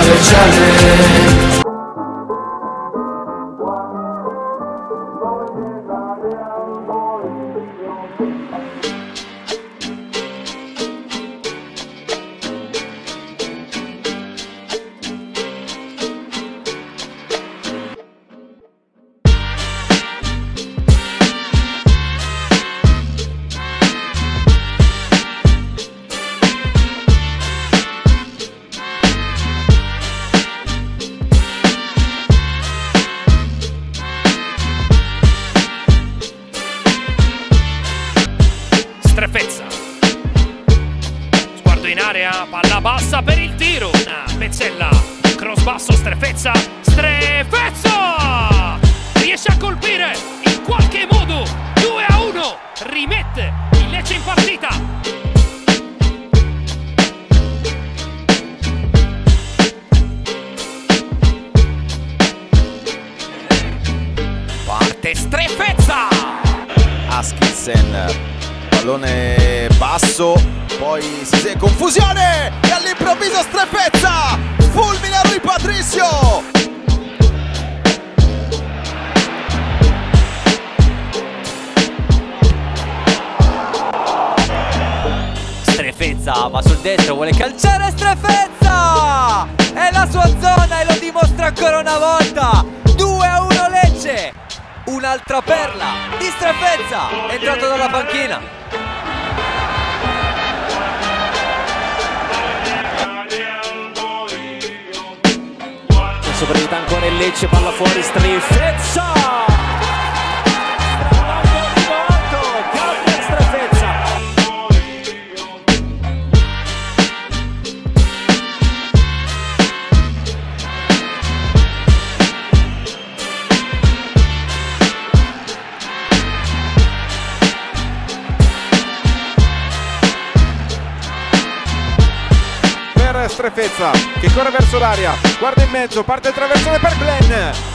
leggiare. Strefezza, sguardo in area, palla bassa per il tiro, una Pezzella, cross basso, Strefezza, riesce a colpire in qualche modo, 2-1, rimette il Lecce in partita. Parte Strefezza, Askildsen, pallone basso, poi si segue confusione e all'improvviso Strefezza, fulmina Rui Patricio. Strefezza va sul destro, vuole calciare Strefezza! È la sua zona e lo dimostra ancora una volta! 2-1 Lecce! Un'altra perla di Strefezza, è entrato dalla panchina. Sopranvita ancora il Lecce, palla fuori Strefezza! Strefezza che corre verso l'aria, guarda in mezzo, parte il traversone per Glenn,